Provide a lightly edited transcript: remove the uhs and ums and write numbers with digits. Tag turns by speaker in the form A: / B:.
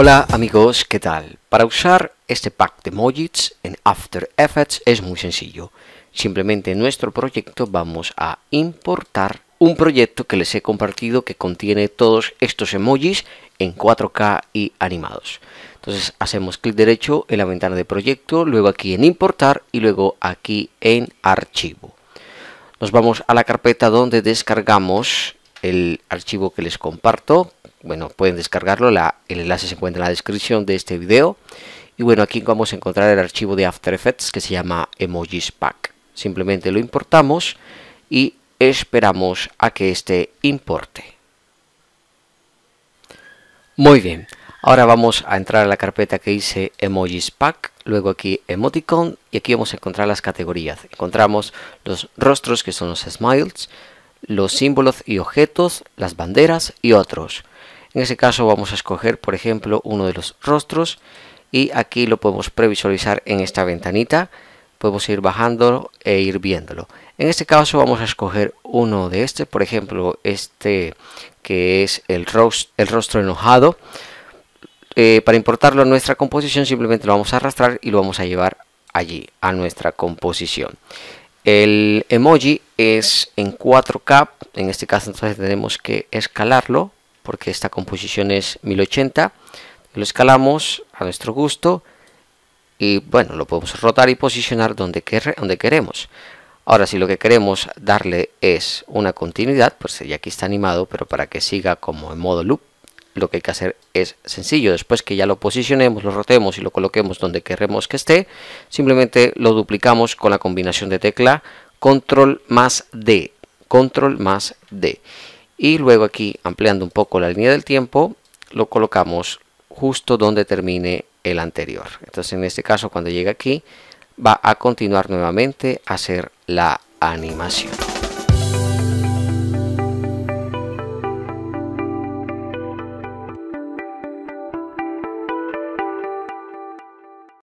A: Hola amigos, ¿qué tal? Para usar este pack de emojis en After Effects es muy sencillo. Simplemente en nuestro proyecto vamos a importar un proyecto que les he compartido que contiene todos estos emojis en 4K y animados. Entonces hacemos clic derecho en la ventana de proyecto, luego aquí en importar y luego aquí en archivo. Nos vamos a la carpeta donde descargamos el archivo que les comparto. Bueno, pueden descargarlo, el enlace se encuentra en la descripción de este video. Y bueno, aquí vamos a encontrar el archivo de After Effects que se llama Emojis Pack. Simplemente lo importamos y esperamos a que este importe. Muy bien, ahora vamos a entrar a la carpeta que dice Emojis Pack, luego aquí Emoticon y aquí vamos a encontrar las categorías. Encontramos los rostros que son los smiles, los símbolos y objetos, las banderas y otros. En este caso vamos a escoger, por ejemplo, uno de los rostros y aquí lo podemos previsualizar en esta ventanita. Podemos ir bajándolo e ir viéndolo. En este caso vamos a escoger uno de este, por ejemplo, este que es el rostro enojado. Para importarlo a nuestra composición simplemente lo vamos a arrastrar y lo vamos a llevar allí, a nuestra composición. El emoji es en 4K, en este caso entonces tenemos que escalarlo, porque esta composición es 1080, lo escalamos a nuestro gusto y bueno, lo podemos rotar y posicionar donde queremos. Ahora si lo que queremos darle es una continuidad, pues ya aquí está animado, pero para que siga como en modo loop, lo que hay que hacer es sencillo. Después que ya lo posicionemos, lo rotemos y lo coloquemos donde queremos que esté, simplemente lo duplicamos con la combinación de tecla control más D, y luego aquí ampliando un poco la línea del tiempo lo colocamos justo donde termine el anterior. Entonces en este caso cuando llegue aquí va a continuar nuevamente a hacer la animación.